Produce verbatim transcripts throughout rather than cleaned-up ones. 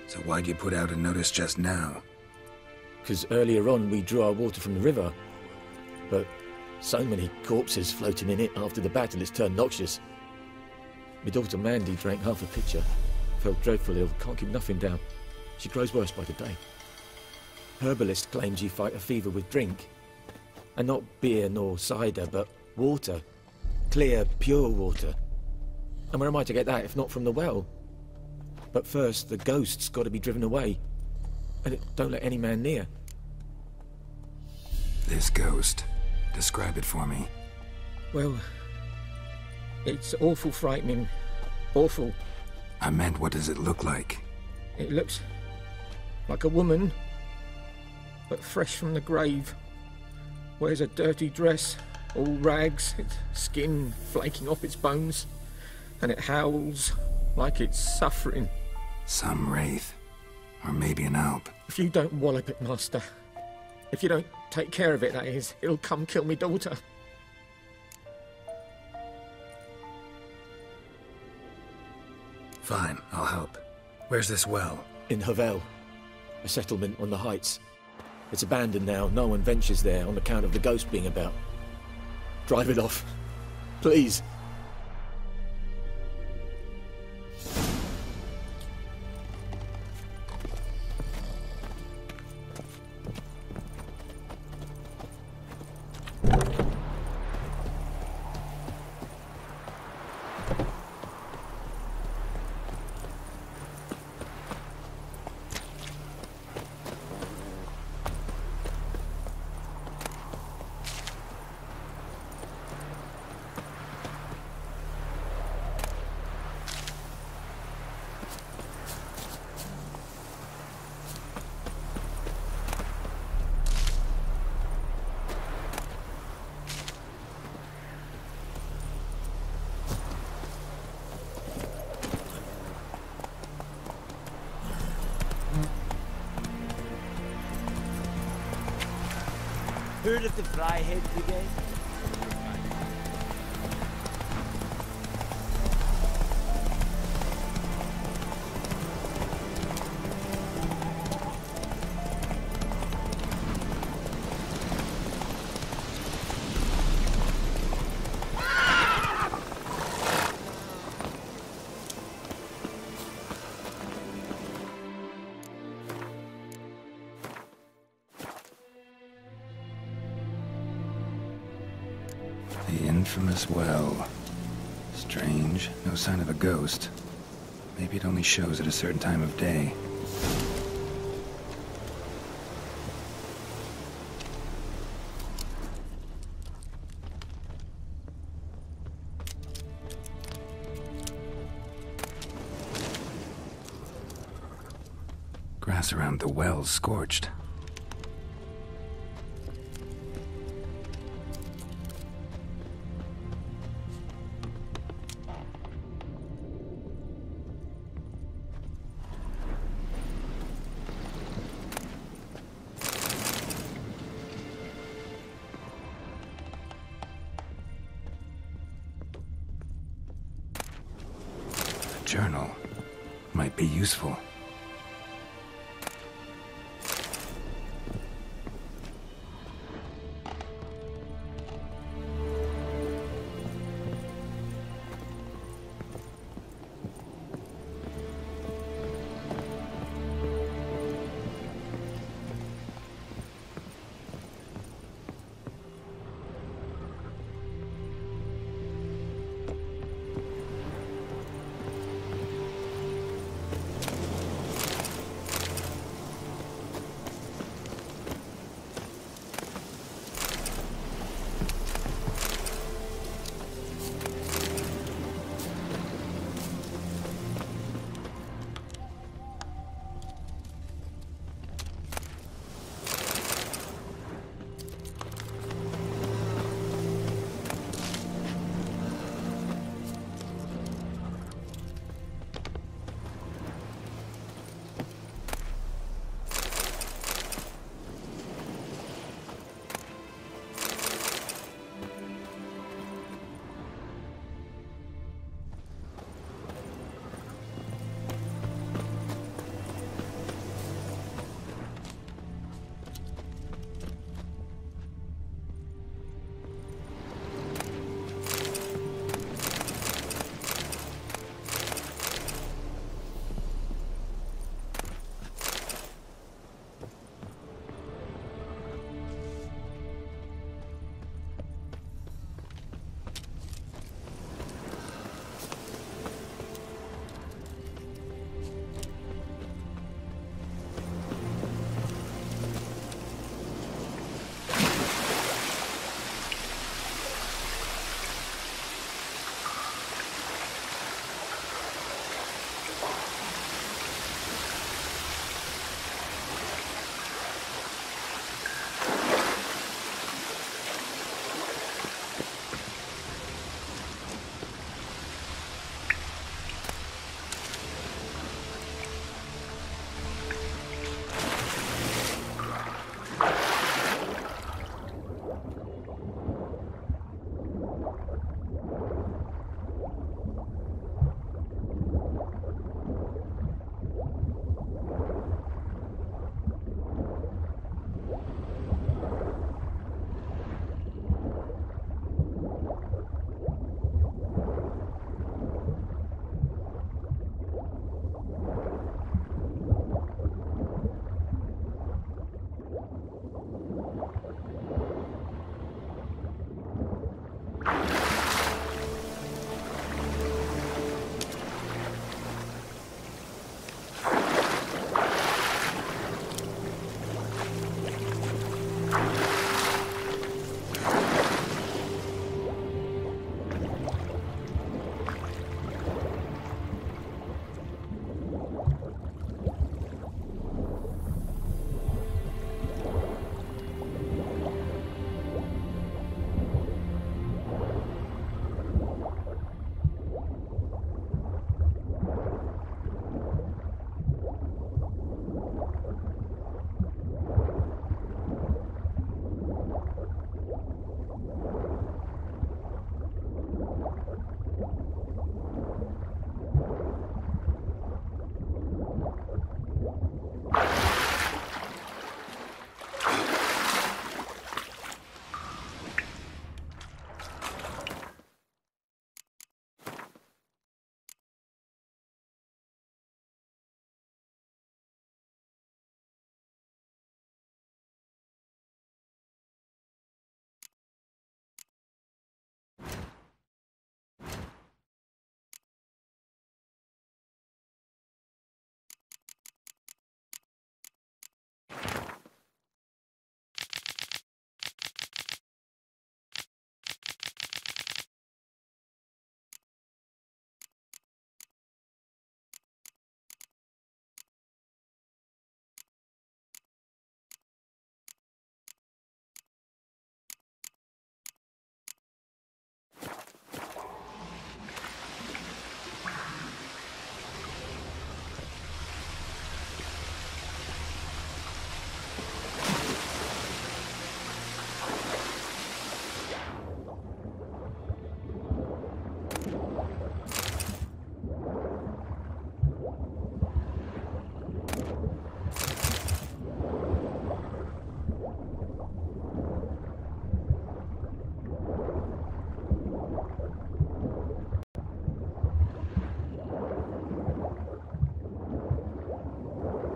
So why'd you put out a notice just now? Because earlier on we drew our water from the river. But so many corpses floating in it after the battle it's turned noxious. My daughter Mandy drank half a pitcher. Felt dreadful ill, can't keep nothing down. She grows worse by the day. Herbalist claims you fight a fever with drink. And not beer nor cider, but water. Clear, pure water. And where am I to get that if not from the well? But first, the ghost's got to be driven away. And it don't let any man near. This ghost. Describe it for me. Well, it's awful frightening. Awful. I meant, what does it look like? It looks like a woman, but fresh from the grave. Wears a dirty dress, all rags, its skin flaking off its bones, and it howls like it's suffering. Some wraith. Or maybe an alp. If you don't wallop it, Master, if you don't take care of it, that is, it'll come kill me daughter. Fine, I'll help. Where's this well? In Havel, a settlement on the heights. It's abandoned now, no one ventures there on account of the ghost being about. Drive it off, please. Heard of the Flyhead Brigade? The infamous well. Strange, no sign of a ghost. Maybe it only shows at a certain time of day. Grass around the well's scorched. Journal might be useful.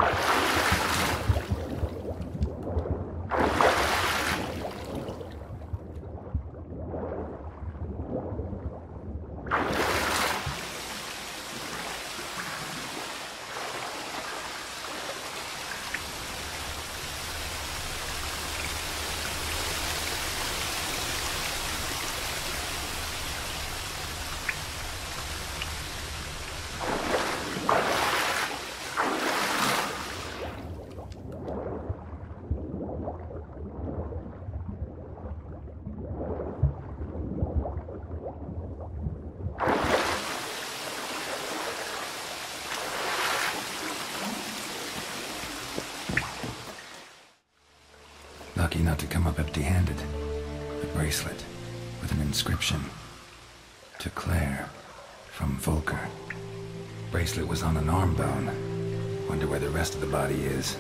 Lucky not to come up empty-handed. A bracelet with an inscription. To Claire, from Volker. Bracelet was on an arm bone. Wonder where the rest of the body is.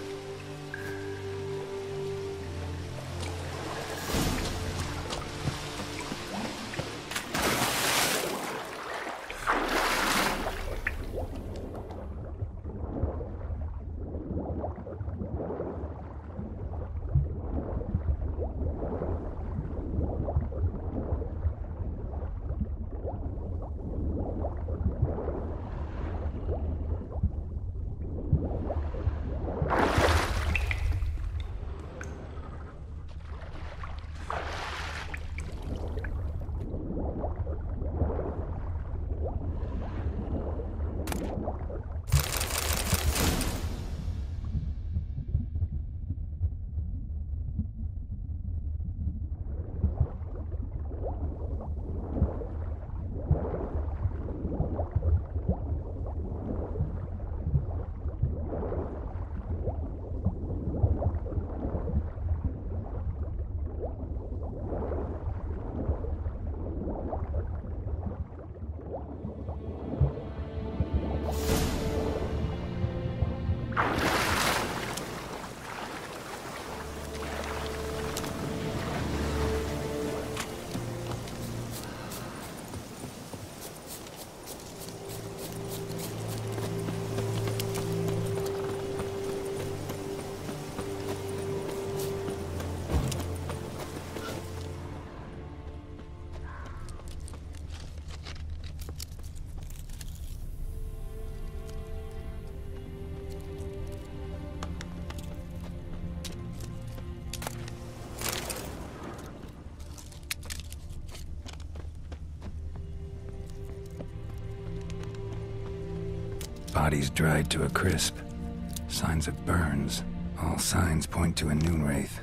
Body's dried to a crisp. Signs of burns. All signs point to a noon wraith.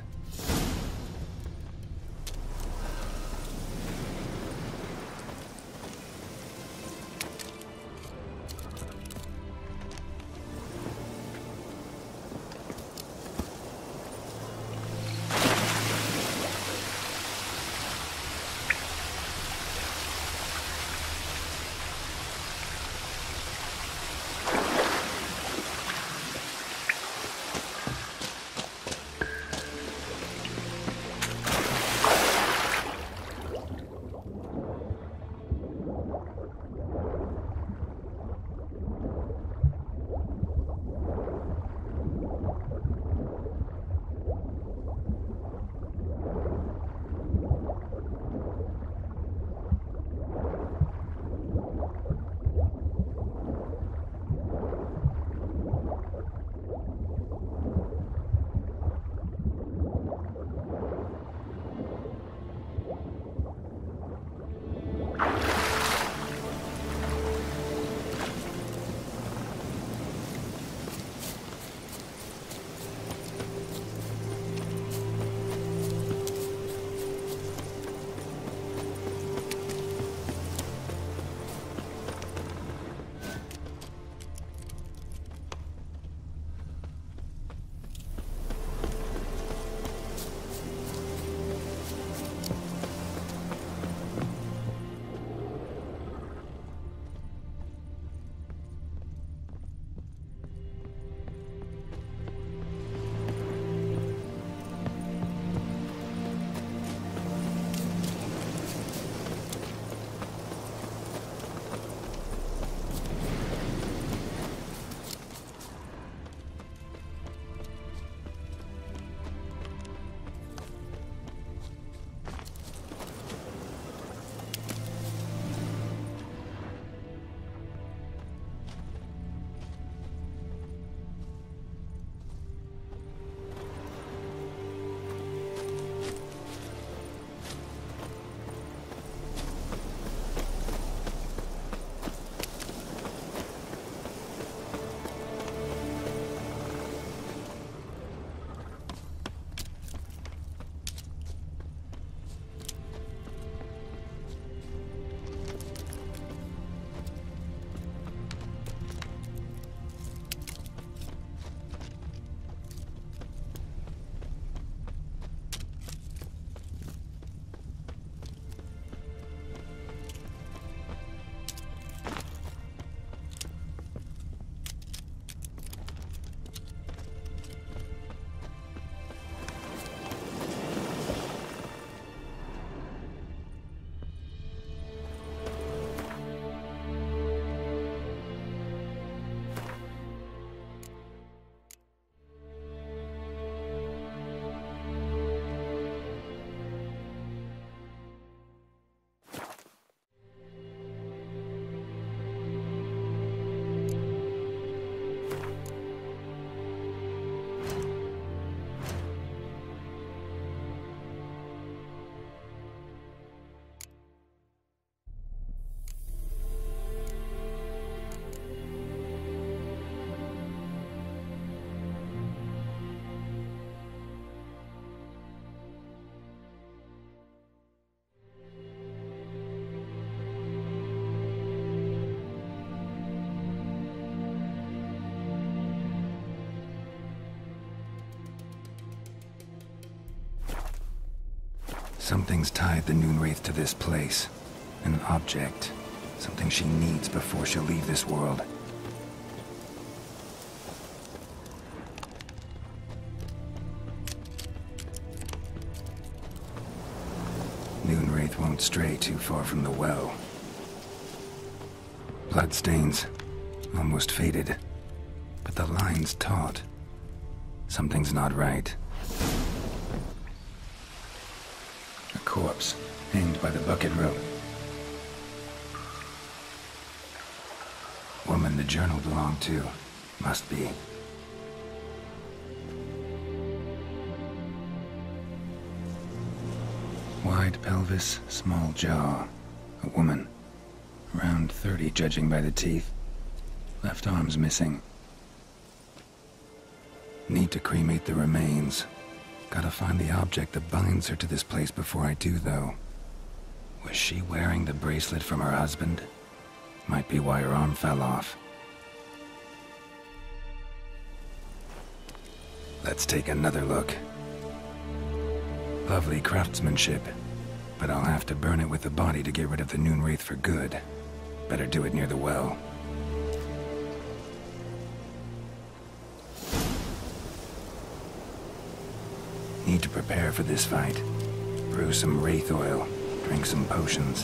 Something's tied the Noonwraith to this place. An object. Something she needs before she'll leave this world. Noonwraith won't stray too far from the well. Bloodstains. Almost faded. But the line's taut. Something's not right. A corpse, hanged by the bucket rope. Woman the journal belonged to. Must be. Wide pelvis, small jaw. A woman. Around thirty, judging by the teeth. Left arm's missing. Need to cremate the remains. Gotta find the object that binds her to this place before I do, though. Was she wearing the bracelet from her husband? Might be why her arm fell off. Let's take another look. Lovely craftsmanship, but I'll have to burn it with the body to get rid of the Noonwraith for good. Better do it near the well. Need to prepare for this fight. Brew some wraith oil, drink some potions.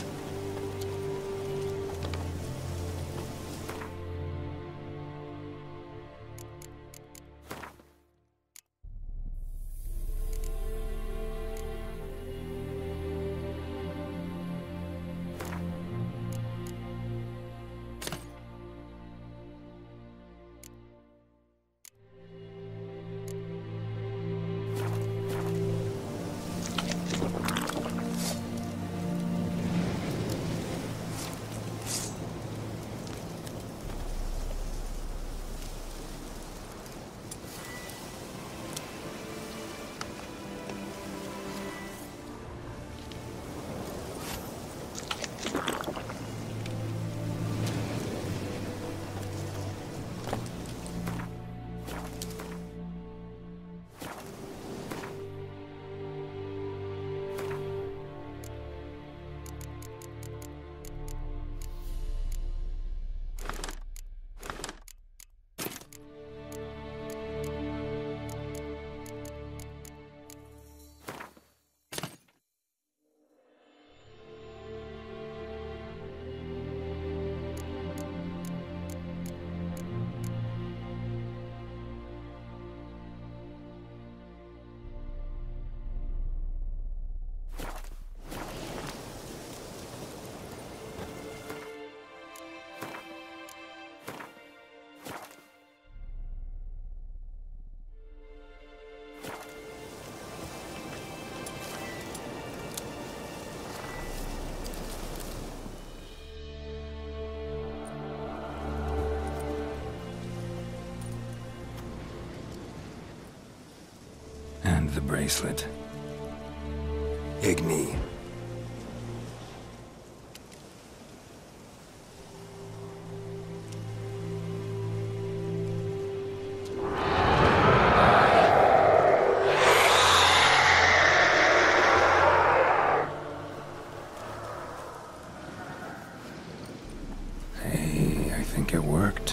And the bracelet. Igni. Hey, I think it worked.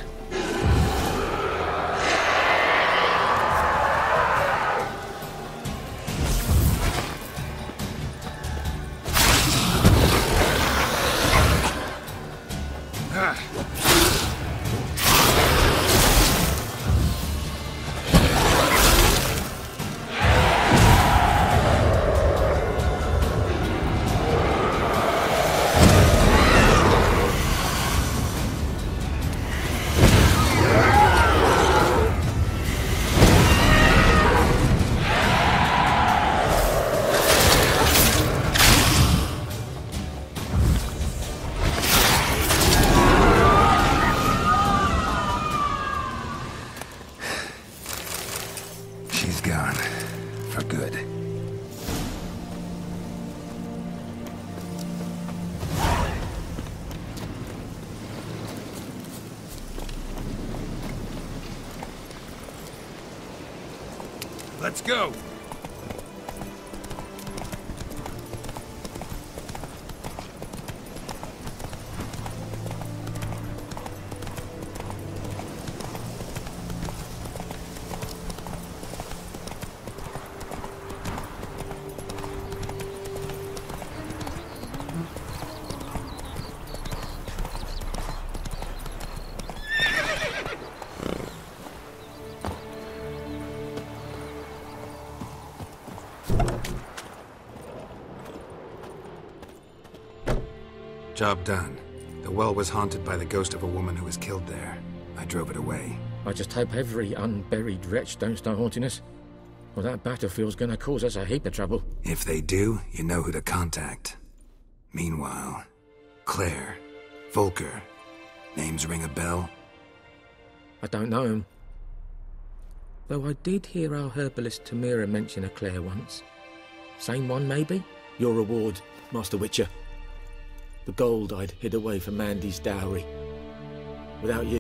She's gone. For good. Let's go! Job done. The well was haunted by the ghost of a woman who was killed there. I drove it away. I just hope every unburied wretch don't start haunting us. Well, that battlefield's gonna cause us a heap of trouble. If they do, you know who to contact. Meanwhile, Claire, Volker, names ring a bell? I don't know him. Though I did hear our herbalist Tamira mention a Claire once. Same one, maybe? Your reward, Master Witcher. The gold I'd hid away for Mandy's dowry. Without you,